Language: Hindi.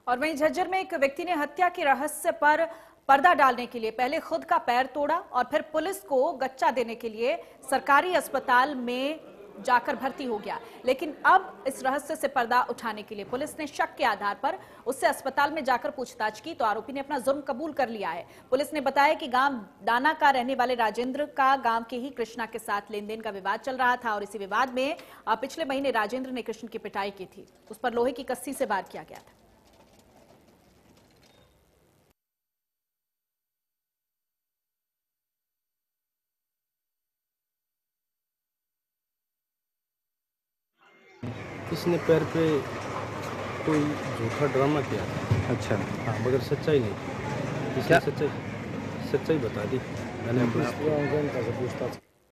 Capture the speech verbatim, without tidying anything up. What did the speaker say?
और वहीं झज्जर में एक व्यक्ति ने हत्या के रहस्य पर पर्दा डालने के लिए पहले खुद का पैर तोड़ा और फिर पुलिस को गच्चा देने के लिए सरकारी अस्पताल में जाकर भर्ती हो गया। लेकिन अब इस रहस्य से पर्दा उठाने के लिए पुलिस ने शक के आधार पर उससे अस्पताल में जाकर पूछताछ की तो आरोपी ने अपना जुर्म कबूल कर लिया है। पुलिस ने बताया कि गांव दाना का रहने वाले राजेंद्र का गांव के ही कृष्णा के साथ लेन देन का विवाद चल रहा था और इसी विवाद में पिछले महीने राजेंद्र ने कृष्ण की पिटाई की थी। उस पर लोहे की कस्सी से वार किया गया था। इसने पैर पे कोई झूठा ड्रामा किया था। अच्छा। हाँ, मगर सच्चाई नहीं। इसने सच्चाई सच्चाई बता दी। मैंने अपना पूछताछ